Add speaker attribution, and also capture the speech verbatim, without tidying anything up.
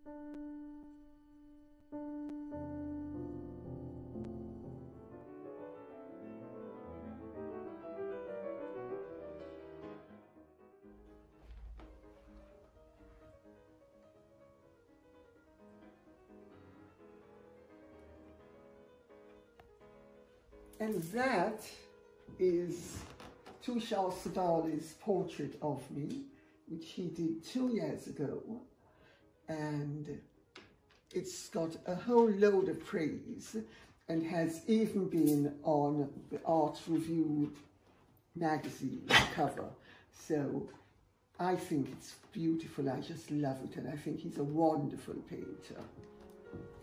Speaker 1: And that is Tushar Savali's portrait of me, which he did two years ago. And it's got a whole load of praise and has even been on the Art Review magazine cover. So I think it's beautiful. I just love it, and I think he's a wonderful painter.